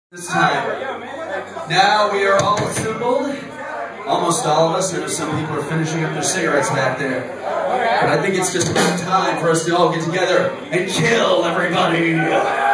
This time. Now we are all assembled. Almost all of us. I know some people are finishing up their cigarettes back there. But I think it's just about time for us to all get together and kill everybody.